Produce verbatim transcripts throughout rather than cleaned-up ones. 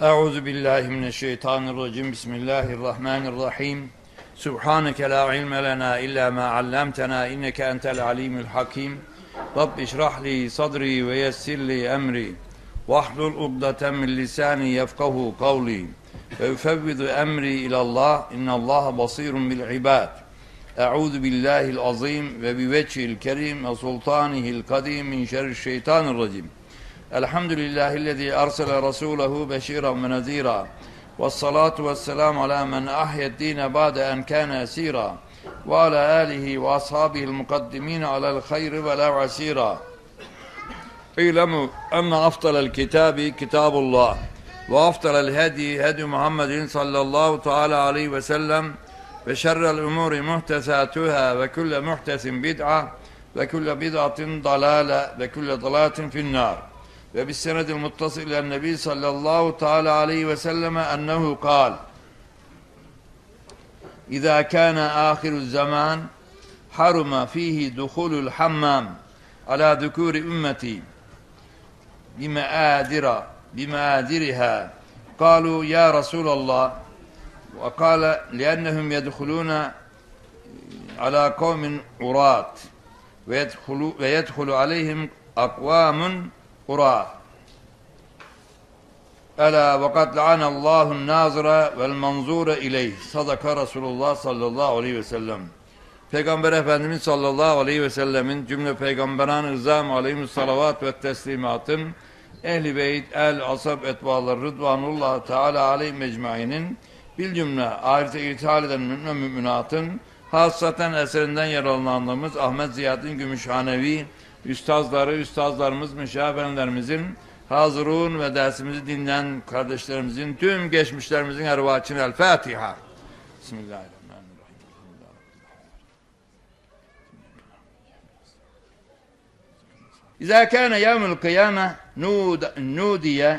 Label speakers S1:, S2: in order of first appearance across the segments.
S1: Euzu billahi mineşşeytanirracim. Bismillahirrahmanirrahim. Subhaneke la ilme lena illa ma allamtena inneke entel alimul hakim. Rabbi şrah li sadri ve yessir li emri. Vahlul ukdeten min lisani yefkahu kavli. Ve ufevvidu emri ilallah. İnnallaha basirun bil ibad. Euzu billahil azim ve bi vecihil kerim ve sultanihil kadim min şerri'ş-şeytanirracim. Elhamdülillahillezî ersele rasûlehu beşîran ve nezîrâ. Vessalâtu vesselamu alâ men ahyed-dîne ba'de en kâne esîrâ. Ve alâ âlihi ve ashâbihil mukaddimîne alel hayri ve la asîrâ. İ'lemû enne afdalel kitâbi kitâbullah. Ve afdalel hedî hedî Muhammedin sallallahu teâlâ aleyhi ve sellem. Ve şerrel umûri muhtesâtuhâ ve külle muhtesin bid'a. Ve külle bid'atin dalâle ve külle dalâtin finnâr. Ve bis senedil muttasil ilen nebi sallallahu teala aleyhi ve selleme ennehu kal İzâ kâne âhiruz zaman haruma fihi duhulul hammam ala dukûri ümmeti bimeâdira bimeâdiriha kâlu ya Resulallah ve kâle liennehum yedhulûne ala kavmin urat ve yedhulu aleyhim akvâmun Kur'a. Ela ve kad la'anallahun nazira vel manzura ileyh. Sadaka Resulullah sallallahu aleyhi ve sellem. Peygamber Efendimiz sallallahu aleyhi ve sellemin cümle peygamberan rızam aleyhimus salavat ve teslimatın ehli beyt, el, asab, etbalar, rıdvanullah teala aleyhi mecmainin bil cümle ahirete irtihal eden mümin müminatın hasaten eserinden yer alınandığımız Ahmet Ziyaddin Gümüşhanevi üstazları, üstazlarımız, müşavirlerimizin, hazırun ve dersimizi dinleyen kardeşlerimizin, tüm geçmişlerimizin ervahçın el Fatiha. Bismillahirrahmanirrahim. İzâ kâne yevmül kıyâme nudiye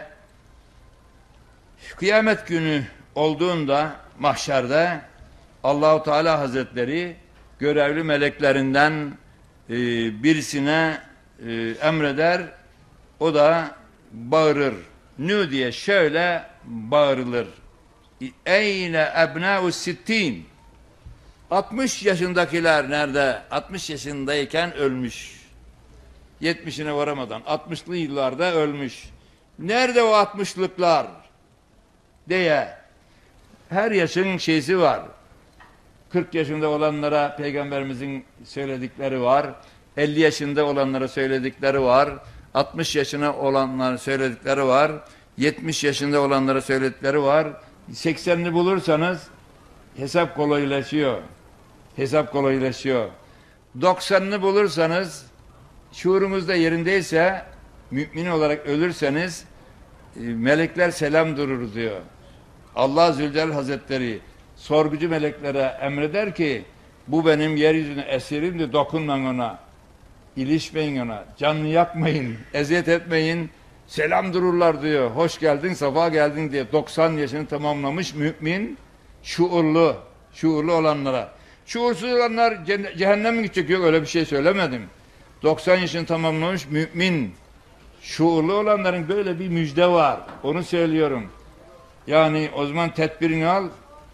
S1: kıyamet günü olduğunda mahşerde Allahu Teala Hazretleri görevli meleklerinden birisine e, emreder, o da bağırır. Nü diye şöyle bağırılır. Eyne ebnâ'u sittin. altmış yaşındakiler nerede? altmış yaşındayken ölmüş. yetmişine varamadan. altmışlı yıllarda ölmüş. Nerede o altmışlıklar? Diye. Her yaşın şeysi var. kırk yaşında olanlara Peygamberimizin söyledikleri var. elli yaşında olanlara söyledikleri var. altmış yaşına olanlara söyledikleri var. yetmiş yaşında olanlara söyledikleri var. seksenini bulursanız hesap kolaylaşıyor. Hesap kolaylaşıyor. doksanını bulursanız şuurumuz da yerindeyse mümin olarak ölürseniz melekler selam durur diyor. Allah Zülcelal Hazretleri sorgucu meleklere emreder ki bu benim yeryüzüne esirimdi, dokunmayın ona, ilişmeyin ona, canını yakmayın, eziyet etmeyin, selam dururlar diyor. Hoş geldin, safa geldin diye. doksan yaşını tamamlamış mümin, şuurlu, şuurlu olanlara. Şuursuz olanlar cehenneme gidecek, yok öyle bir şey söylemedim. doksan yaşını tamamlamış mümin, şuurlu olanların böyle bir müjde var. Onu söylüyorum. Yani o zaman tedbirini al.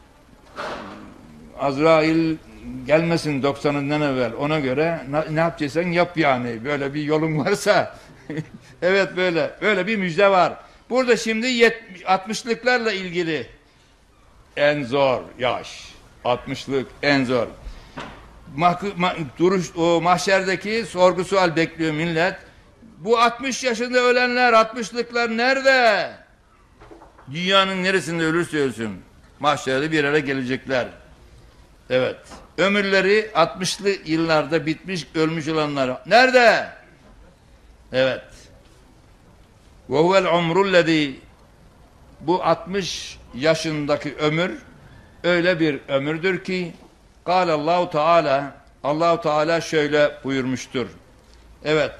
S1: Azrail gelmesin doksanından evvel. Ona göre ne, ne yapacaksan yap yani. Böyle bir yolun varsa. Evet böyle. Böyle bir müjde var. Burada şimdi altmışlıklarla ilgili en zor yaş. altmışlık en zor. Mah, ma, duruş, o mahşerdeki sorgu sual bekliyor millet. Bu altmış yaşında ölenler, altmışlıklar nerede? Dünyanın neresinde ölürse ölsün. Mahşerde bir yere gelecekler. Evet. Ömürleri altmışlı yıllarda bitmiş, ölmüş olanlar. Nerede? Evet. Ve huvel umrullezî. Bu altmış yaşındaki ömür öyle bir ömürdür ki Allahu Teala Allahu Teala şöyle buyurmuştur. Evet.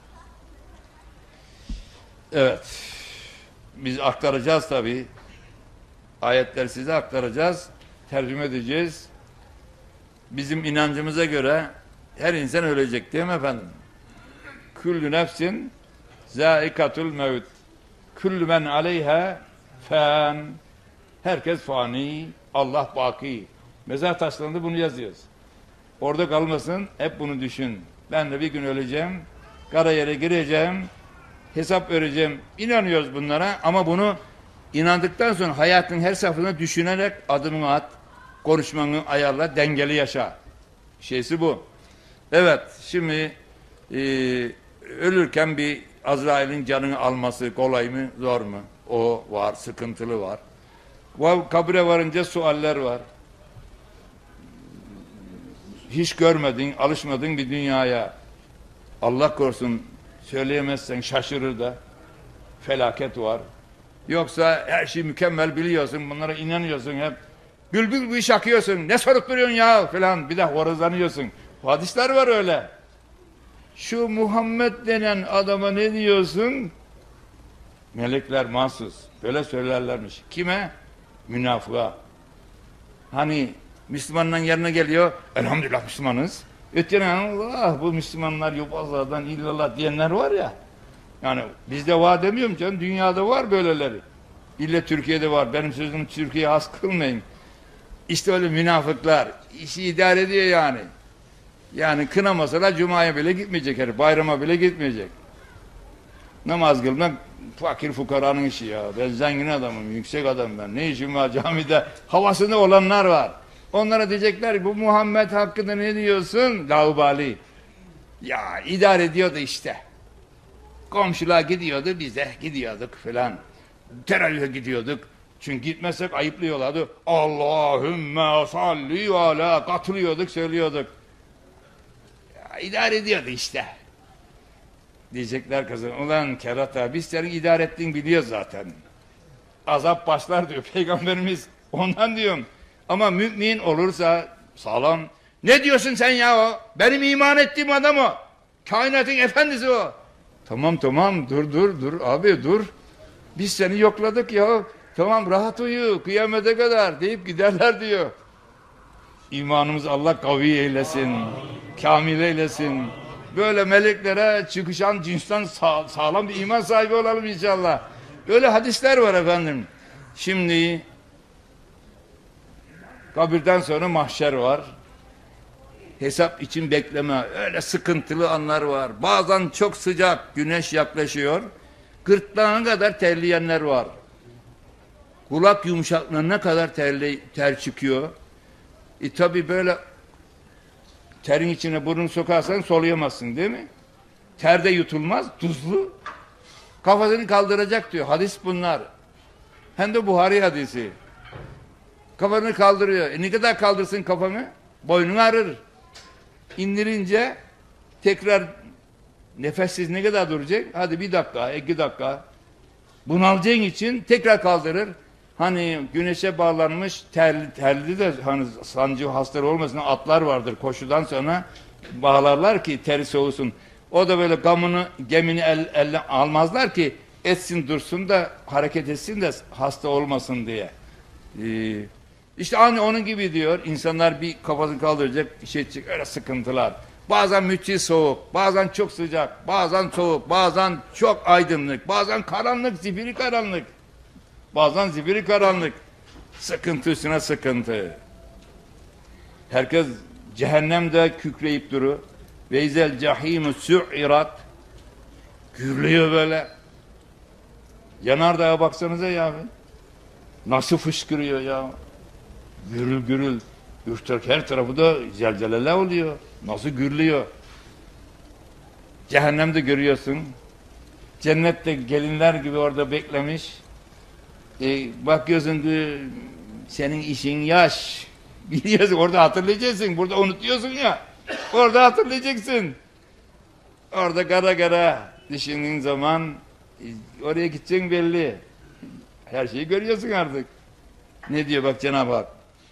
S1: Evet. Biz aktaracağız tabii. Ayetleri size aktaracağız. Tercüme edeceğiz. Bizim inancımıza göre her insan ölecek değil mi efendim? Küllü nefsin zâikatul mevt. Küllü men aleyha Fen. Herkes fani. Allah baki. Mezar taşlarında bunu yazıyoruz. Orada kalmasın, hep bunu düşün. Ben de bir gün öleceğim, kara yere gireceğim, hesap vereceğim. İnanıyoruz bunlara ama bunu inandıktan sonra hayatın her safhasını düşünerek adımını at, konuşmanı ayarla, dengeli yaşa. Şeysi bu. Evet, şimdi e, ölürken bir Azrail'in canını alması kolay mı, zor mu? O var, sıkıntılı var. Kabre varınca sualler var. Hiç görmedin, alışmadın bir dünyaya. Allah korusun söyleyemezsen şaşırır da felaket var. Yoksa her şeyi mükemmel biliyorsun, bunlara inanıyorsun hep. Bülbül bir şakıyorsun, ne sorup duruyorsun ya falan, bir de horozlanıyorsun. Hadisler var öyle. Şu Muhammed denen adama ne diyorsun? Melekler mahsus. Böyle söylerlermiş. Kime? Münafığa. Hani Müslümanların yanına geliyor, elhamdülillah Müslümanız. Ötene Allah, bu Müslümanlar yobazlardan illallah diyenler var ya. Yani bizde var demiyorum canım, dünyada var böyleleri. İlle Türkiye'de var, benim sözümü Türkiye'ye has kılmayın. İşte öyle münafıklar, işi idare ediyor yani. Yani kınamasalar Cuma'ya bile gitmeyecek herif, bayrama bile gitmeyecek. Namaz kılmak fakir fukaranın işi ya. Ben zengin adamım, yüksek adam ben. Ne işim var camide? Havasında olanlar var. Onlara diyecekler bu Muhammed hakkında ne diyorsun? Laubali. Ya idare ediyordu işte. Komşular gidiyordu, biz de gidiyorduk filan. Terörüye gidiyorduk. Çünkü gitmezsek ayıplıyorlardı. Allahümme salli ala, katılıyorduk, söylüyorduk. Ya, idare ediyordu işte. Diyecekler kızım, ulan kerata biz senin idare ettiğini biliyoruz zaten. Azap başlar diyor Peygamberimiz. Ondan diyorum. Ama mümin olursa sağlam. Ne diyorsun sen ya o? Benim iman ettiğim adam o. Kainatın efendisi o. Tamam tamam dur dur dur abi dur. Biz seni yokladık ya. Tamam rahat uyu kıyamete kadar deyip giderler diyor. İmanımız Allah kavi eylesin. Kamil eylesin. Böyle meleklere çıkışan cinsten sağ, sağlam bir iman sahibi olalım inşallah. Böyle hadisler var efendim. Şimdi kabirden sonra mahşer var. Hesap için bekleme. Öyle sıkıntılı anlar var. Bazen çok sıcak güneş yaklaşıyor. Gırtlağına kadar terleyenler var. Kulak yumuşaklığına kadar terli, ter çıkıyor. E tabi böyle terin içine burnunu sokarsan soluyamazsın değil mi? Ter de yutulmaz, tuzlu. Kafasını kaldıracak diyor. Hadis bunlar. Hem de Buhari hadisi. Kafanı kaldırıyor. E ne kadar kaldırsın kafamı? Boynunu ağrır. İndirince tekrar nefessiz ne kadar duracak? Hadi bir dakika, iki dakika. Bunalacağın için tekrar kaldırır. Hani güneşe bağlanmış terli, terli de hani sancı hastaları olmasın atlar vardır koşudan sonra bağlarlar ki teri soğusun. O da böyle gamını gemini el, elle almazlar ki etsin dursun da hareket etsin de hasta olmasın diye. Ee, işte aynı onun gibi diyor. İnsanlar bir kafasını kaldıracak şey çık öyle sıkıntılar. Bazen müthiş soğuk, bazen çok sıcak, bazen soğuk, bazen çok aydınlık, bazen karanlık, zifiri karanlık. Bazen zifiri karanlık. Sıkıntı üstüne sıkıntı. Herkes cehennemde kükreyip duru. Veyzel cahimu su'irat. Gürlüyor böyle. Yanardağa baksanıza ya. Nasıl fışkırıyor ya. Gürül gürül. Ürterk her tarafı da zelzeleler oluyor. Nasıl gürlüyor. Cehennemde görüyorsun. Cennette gelinler gibi orada beklemiş. E, bakıyorsun ki senin işin yaş. Biliyorsun orada hatırlayacaksın. Burada unutuyorsun ya. Orada hatırlayacaksın. Orada kara kara düşündüğün zaman e, oraya gideceksin belli. Her şeyi görüyorsun artık. Ne diyor bak Cenab-ı Hak.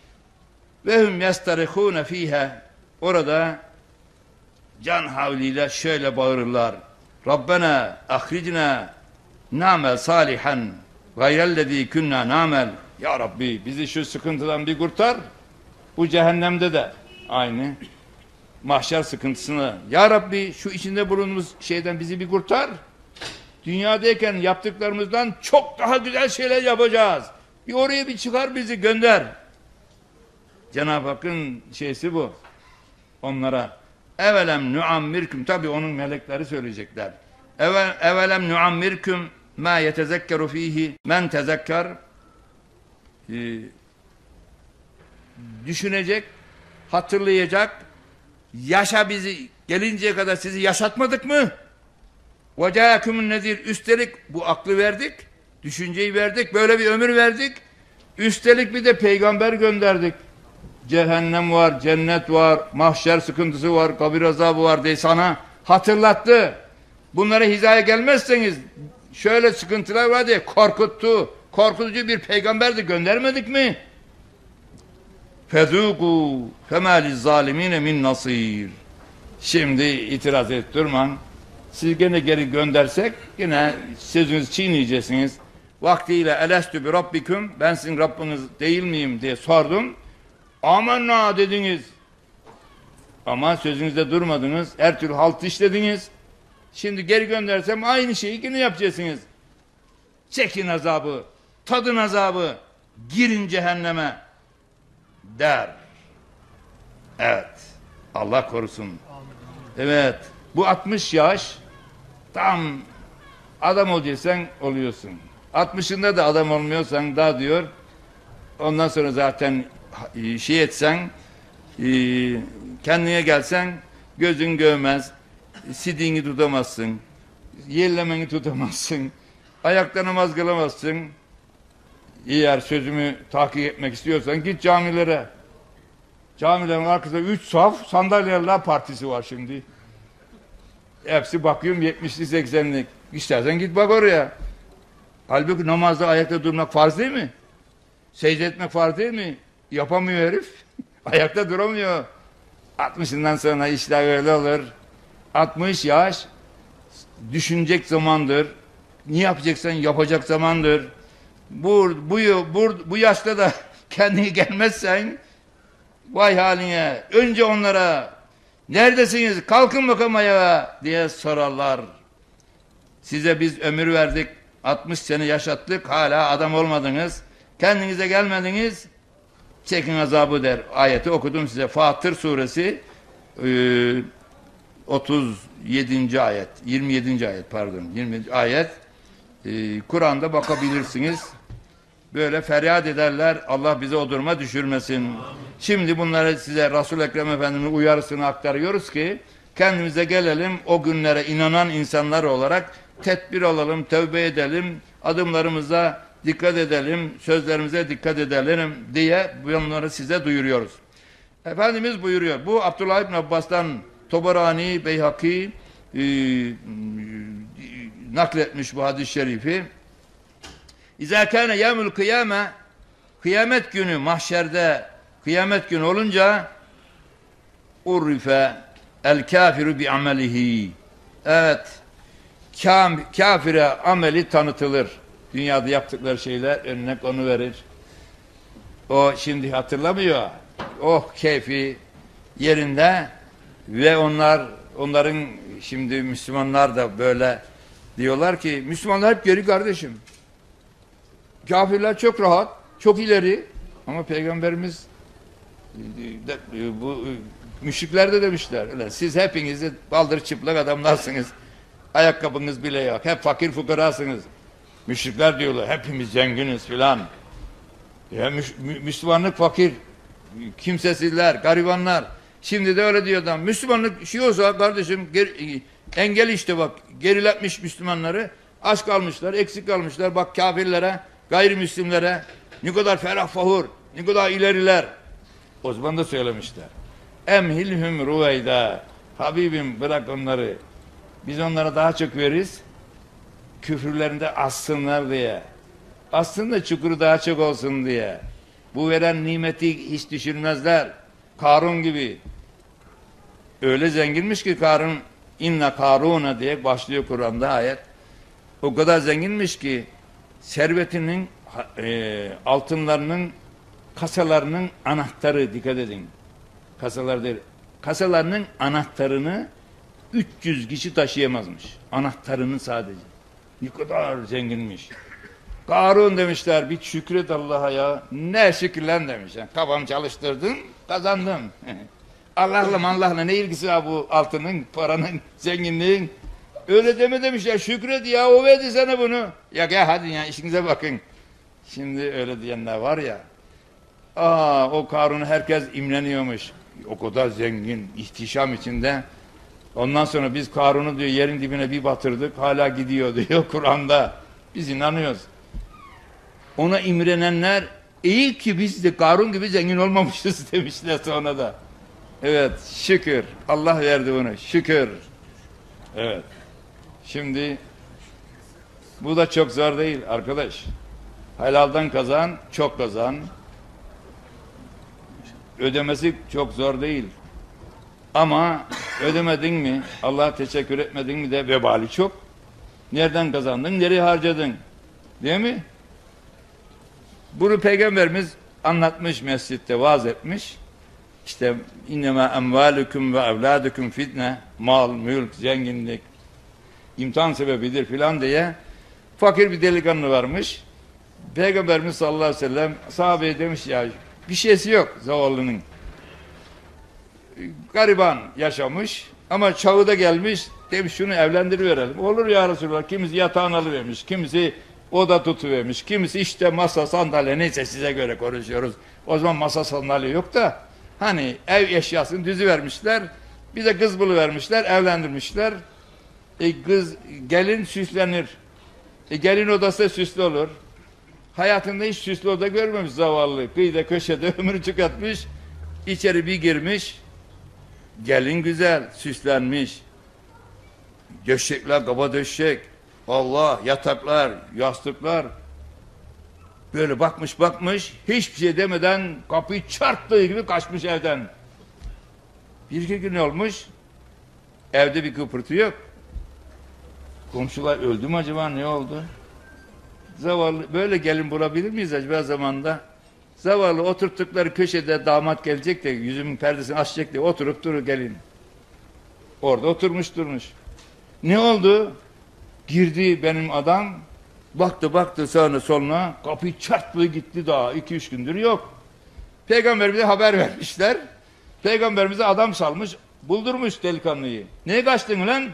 S1: Ve hum yastarihune fiha. Orada can havliyle şöyle bağırırlar. Rabbena ahricna na'mel salihan gayrellezî künnâ na'mel. Ya Rabbi bizi şu sıkıntıdan bir kurtar. Bu cehennemde de aynı. Mahşer sıkıntısını. Ya Rabbi şu içinde bulunduğumuz şeyden bizi bir kurtar. Dünyadayken yaptıklarımızdan çok daha güzel şeyler yapacağız. Bir oraya bir çıkar bizi gönder. Cenab-ı Hakk'ın şeysi bu. Onlara evelem nuammirküm, tabi onun melekleri söyleyecekler. Evel, evelem nuammirküm ma yetezekkeru fihi men tezekker. Ee, düşünecek, hatırlayacak, yaşa bizi, gelinceye kadar sizi yaşatmadık mı? وَجَاءَكُمُ nedir? Üstelik bu aklı verdik, düşünceyi verdik, böyle bir ömür verdik. Üstelik bir de peygamber gönderdik. Cehennem var, cennet var, mahşer sıkıntısı var, kabir azabı var diye sana hatırlattı. Bunlara hizaya gelmezseniz şöyle sıkıntılar var diye korkuttu. Korkutucu bir peygamber de göndermedik mi? فَذُوقُوا فَمَا لِلظَّالِمِينَ مِنْ نَصِيرٍ. Şimdi itiraz et durman. Siz gene geri göndersek yine sözünüzü çiğneyeceksiniz. Vaktiyle elestü bi rabbiküm, ben sizin Rabbiniz değil miyim diye sordum. Amenna dediniz. Ama sözünüzde durmadınız. Her türlü halt işlediniz. Şimdi geri göndersem aynı şeyi yine yapacaksınız. Çekin azabı, tadın azabı, girin cehenneme der. Evet. Allah korusun. Evet. Bu altmış yaş tam adam olacaksan oluyorsun. altmışında da adam olmuyorsan daha diyor. Ondan sonra zaten şey etsen, kendine gelsen gözün görmez, sidiğini tutamazsın, yerlemeni tutamazsın, ayakta namaz kılamazsın. Eğer sözümü takip etmek istiyorsan git camilere. Camilerin arkasında üç saf sandalyeler partisi var şimdi. Hepsi bakıyorum yetmişli seksenlik. İstersen git bak oraya. Halbuki namazda ayakta durmak farz değil mi? Secde etmek farz değil mi? Yapamıyor herif. Ayakta duramıyor. altmışından sonra işler öyle olur. altmış yaş düşünecek zamandır. Ne yapacaksan yapacak zamandır. Bu, bu, bu, bu yaşta da kendine gelmezsen vay haline. Önce onlara neredesiniz? Kalkın bakalım ayağa diye sorarlar. Size biz ömür verdik. altmış sene yaşattık. Hala adam olmadınız. Kendinize gelmediniz. Çekin azabı der. Ayeti okudum size. Fatır suresi otuz yedinci ayet. yirmi yedinci ayet pardon. yirmi yedinci ayet. Kur'an'da bakabilirsiniz. Böyle feryat ederler. Allah bize o duruma düşürmesin. Şimdi bunları size Resul-i Ekrem Efendimiz'in uyarısını aktarıyoruz ki kendimize gelelim, o günlere inanan insanlar olarak tedbir alalım, tövbe edelim, adımlarımıza dikkat edelim, sözlerimize dikkat edelim diye bunları size duyuruyoruz. Efendimiz buyuruyor. Bu Abdullah İbn Abbas'tan Tobarani, Beyhaki e, nakletmiş bu hadis-i şerifi. İzâ kâne yevmül kıyâme, kıyamet günü mahşerde kıyamet günü olunca urrife el kâfiru bi amelihi. Evet, kafire ameli tanıtılır. Dünyada yaptıkları şeyler önüne konu verir. O şimdi hatırlamıyor. Oh keyfi yerinde ve onlar onların şimdi Müslümanlar da böyle diyorlar ki Müslümanlar hep geri kardeşim. Kafirler çok rahat, çok ileri ama Peygamberimiz bu müşrikler de demişler. Öyle, siz hepiniz baldır çıplak adamlarsınız. Ayakkabınız bile yok. Hep fakir fukarasınız. Müşrikler diyorlar. Hepimiz zenginiz filan. Ya mü Müslümanlık fakir. Kimsesizler, garibanlar. Şimdi de öyle diyor adam. Müslümanlık şey olsa kardeşim geri, engel işte bak. Geriletmiş Müslümanları. Aç kalmışlar, eksik kalmışlar. Bak kafirlere, gayrimüslimlere ne kadar ferah fahur, ne kadar ileriler. O zaman da söylemişler. Emhilhum ruveyda. Habibim bırak onları. Biz onlara daha çok veririz. Küfürlerinde assınlar diye. Aslında çukuru daha çok olsun diye. Bu veren nimeti hiç düşünmezler. Karun gibi. Öyle zenginmiş ki Karun, inna Karun'a diye başlıyor Kur'an'da ayet. O kadar zenginmiş ki servetinin e, altınlarının kasalarının anahtarı, dikkat edin. Kasalar değil. Kasalarının anahtarını üç yüz kişi taşıyamazmış. Anahtarını sadece. Ne kadar zenginmiş. Karun demişler, bir şükret Allah'a ya. Ne şükürlen demiş. Yani, kafam çalıştırdım, kazandım. Allah'la Allah'la ne ilgisi var bu altının, paranın, zenginliğin? Öyle deme demişler, şükret ya, o verdi sana bunu. Ya gel hadi ya, işinize bakın. Şimdi öyle diyenler var ya. Aa, o Karun'u herkes imreniyormuş. O kadar zengin, ihtişam içinde. Ondan sonra biz Karun'u diyor yerin dibine bir batırdık, hala gidiyor diyor Kur'an'da. Biz inanıyoruz. Ona imrenenler, iyi ki biz de Karun gibi zengin olmamışız demişler sonra da. Evet, şükür. Allah verdi bunu, şükür. Evet. Şimdi bu da çok zor değil arkadaş. Helaldan kazan, çok kazan. Ödemesi çok zor değil. Ama ödemedin mi, Allah'a teşekkür etmedin mi de vebali çok. Nereden kazandın, nereye harcadın? Değil mi? Bunu Peygamberimiz anlatmış, mescitte vaaz etmiş. İşte innema emvalukum ve evladukum fitne, mal, mülk, zenginlik imtihan sebebidir filan diye fakir bir delikanlı varmış. Peygamberimiz sallallahu aleyhi ve sellem sahabeye demiş ya, bir şeysi yok zavallının. Gariban yaşamış ama çağı da gelmiş, demiş şunu evlendiriverelim. Olur ya Resulallah, kimisi yatağını alıvermiş, kimisi oda tutuvermiş, kimisi işte masa, sandalye, neyse size göre konuşuyoruz. O zaman masa, sandalye yok da hani ev eşyasını düzüvermişler, bir de kız buluvermişler, evlendirmişler. E kız, gelin süslenir. E gelin odası süslü olur. Hayatında hiç süslü oda görmemiş zavallı. Kıyıda köşede ömrü tüketmiş. İçeri bir girmiş. Gelin güzel, süslenmiş. Döşekler, kaba döşek. Allah, yataklar, yastıklar. Böyle bakmış bakmış. Hiçbir şey demeden kapıyı çarptığı gibi kaçmış evden. Bir iki gün olmuş. Evde bir kıpırtı yok. Komşular öldü mü acaba, ne oldu? Zavallı, böyle gelin bulabilir miyiz acaba zamanda? Zavallı oturttukları köşede damat gelecek de yüzümün perdesini açacak diye oturup durur gelin. Orada oturmuş durmuş. Ne oldu? Girdi benim adam, baktı baktı sağına soluna, kapıyı çarptı gitti, daha iki üç gündür yok. Peygamberimize haber vermişler. Peygamberimize adam salmış, buldurmuş delikanlıyı. Neye kaçtın lan?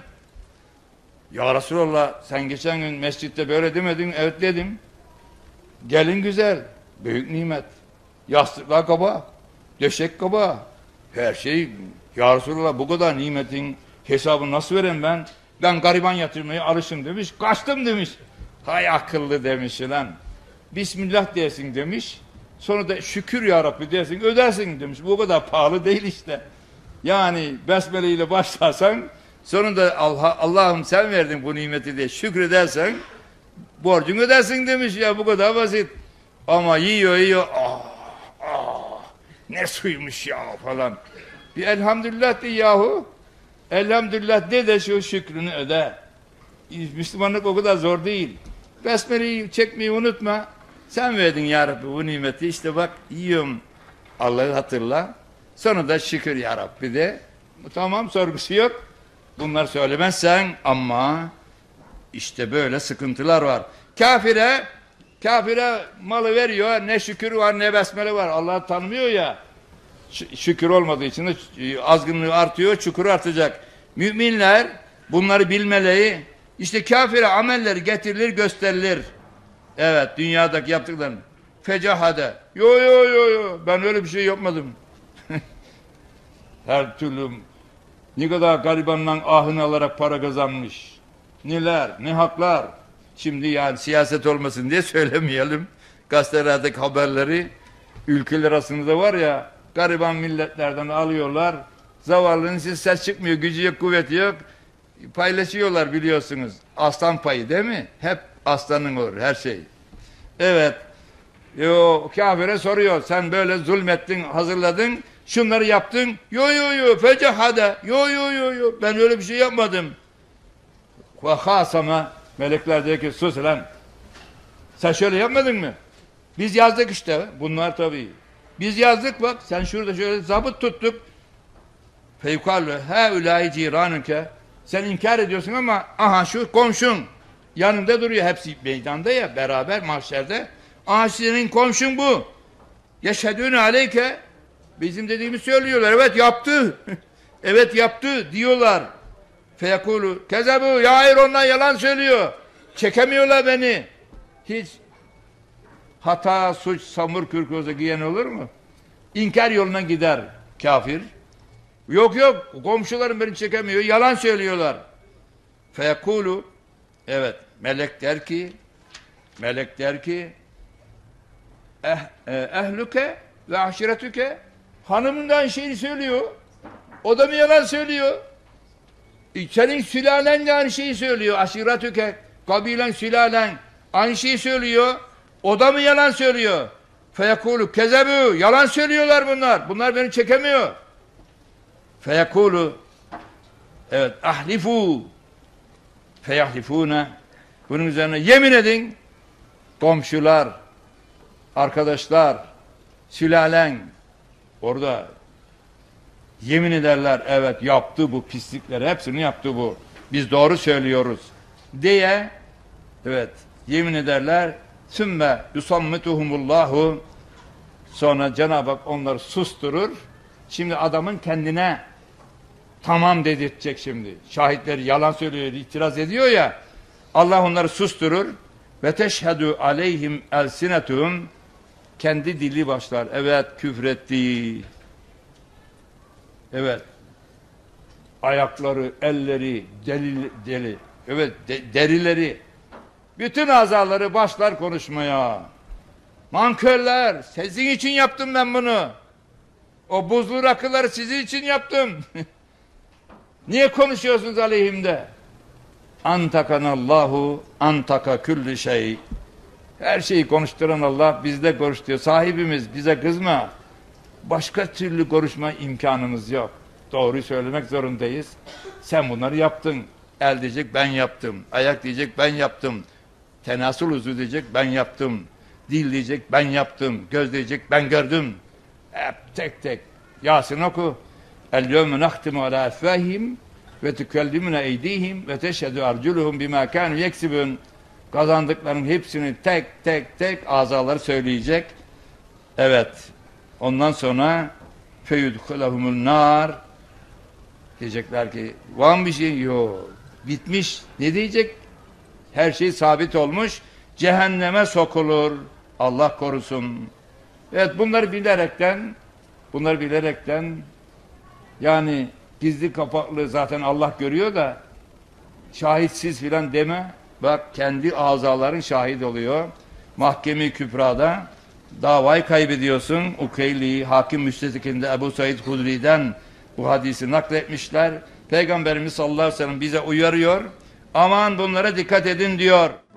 S1: Ya Resulallah, sen geçen gün mescitte böyle demedin, evet dedim. Gelin güzel, büyük nimet. Yastıklar kaba, döşek kaba. Her şey, ya Resulallah bu kadar nimetin hesabını nasıl vereyim ben? Ben gariban yatırmaya alışım demiş, kaçtım demiş. Hay akıllı demiş lan. Bismillah desin demiş. Sonra da şükür ya Rabbi desin, ödersin demiş. Bu kadar pahalı değil işte. Yani besmele ile başlarsan, sonunda Allah, Allah'ım sen verdin bu nimeti diye şükredersen borcunu ödersin demiş ya, bu kadar basit. Ama yiyor yiyor, ah, ah, ne suymuş ya falan. Bir elhamdülillah de yahu. Elhamdülillah de de şu şükrünü öde. Müslümanlık o kadar zor değil. Besmele'yi çekmeyi unutma. Sen verdin ya Rabbi bu nimeti, işte bak yiyorum. Allah'ı hatırla. Sonra da şükür ya Rabbi de. Tamam, sorgusu yok. Bunları söylemezsen, ama işte böyle sıkıntılar var. Kafire, kafire malı veriyor, ne şükür var ne besmele var. Allah'ı tanımıyor ya. Şükür olmadığı için de azgınlığı artıyor, çukuru artacak. Müminler bunları bilmeleri, işte kafire amelleri getirilir, gösterilir. Evet, dünyadaki yaptıklarını. Fecahade. Yo yo yo yo, ben öyle bir şey yapmadım. Her türlü ne kadar garibandan ahını alarak para kazanmış. Neler, ne haklar. Şimdi yani siyaset olmasın diye söylemeyelim. Gazetelerdeki haberleri, ülkeler arasında var ya, gariban milletlerden alıyorlar. Zavallının siz ses çıkmıyor, gücü yok, kuvveti yok. Paylaşıyorlar biliyorsunuz. Aslan payı değil mi? Hep aslanın olur her şey. Evet. Yo, kafire soruyor. Sen böyle zulmettin, hazırladın. Şunları yaptın. Yo yo yo fecahade. Yo yo yo yo. Ben öyle bir şey yapmadım. Ve hasama, melekler diyor ki sus lan. Sen şöyle yapmadın mı? Biz yazdık işte. Bunlar tabii. Biz yazdık bak. Sen şurada şöyle zabıt tuttuk. Feykalü he ulayi ciranüke. Sen inkar ediyorsun ama aha şu komşun. yanında duruyor. Hepsi meydanda ya, beraber mahşerde. Aa, senin komşun bu. Yeşhedûne aleyke. Bizim dediğimizi söylüyorlar. Evet yaptı. Evet yaptı diyorlar. Feyekulu kezebu. Ya hayır, onlar yalan söylüyor. Çekemiyorlar beni. Hiç hata, suç, samur kürkoza giyen olur mu? İnkar yoluna gider kafir. Yok yok, komşularım beni çekemiyor. Yalan söylüyorlar. Feyekulu. Evet, melek der ki melek der ki eh, eh, ehlüke ve aşiretüke, hanımından şeyi söylüyor. O da mı yalan söylüyor? E, senin sülalen de aynı şeyi söylüyor. Aşiretüke, kabilen, sülalen aynı şeyi söylüyor. O da mı yalan söylüyor? Feyekulu kezebu. Yalan söylüyorlar bunlar. Bunlar beni çekemiyor. Feyekulu. Evet, ahlifu. Feyahlifune. Bunun üzerine yemin edin. Komşular, arkadaşlar, sülalen orada yemin ederler. Evet, yaptı bu pislikleri. Hepsini yaptı bu. Biz doğru söylüyoruz diye, evet, yemin ederler. Sümme yusammituhumullahu. Sonra Cenab-ı Hak onları susturur. Şimdi adamın kendine tamam dedirtecek şimdi. Şahitleri yalan söylüyor, itiraz ediyor ya. Allah onları susturur. Ve teşhedü aleyhim elsinetuhum. Kendi dili başlar. Evet, küfretti. Evet. Ayakları, elleri, deli, deli. Evet, de, derileri. Bütün azaları başlar konuşmaya. Mankörler, sizin için yaptım ben bunu. O buzlu rakıları sizin için yaptım. Niye konuşuyorsunuz aleyhimde? Antakanallahu antaka külli şey. Her şeyi konuşturan Allah bizde konuşturuyor. Sahibimiz, bize kızma. Başka türlü konuşma imkanımız yok. Doğruyu söylemek zorundayız. Sen bunları yaptın. El diyecek ben yaptım. Ayak diyecek ben yaptım. Tenasül uzvu diyecek ben yaptım. Dil diyecek ben yaptım. Göz diyecek ben gördüm. Hep tek tek. Yasin oku. El-yevme nahtimu ala efvahim ve tükellimune eydihim ve teşhedü arculuhum bima kânü yeksibün. Kazandıklarının hepsini tek tek tek azaları söyleyecek. Evet. Ondan sonra feyudhulahumul nar. Diyecekler ki var mı bir şey? Yok. Bitmiş. Ne diyecek? Her şey sabit olmuş. Cehenneme sokulur. Allah korusun. Evet, bunları bilerekten bunları bilerekten yani gizli kapaklı zaten Allah görüyor da şahitsiz filan deme. Bak, kendi azaların şahit oluyor. Mahkeme-i Kübra'da davayı kaybediyorsun. Ukeyli, Hakim Müstetikinde Ebu Said Hudri'den bu hadisi nakletmişler. Peygamberimiz sallallahu aleyhi ve sellem bize uyarıyor. Aman bunlara dikkat edin diyor.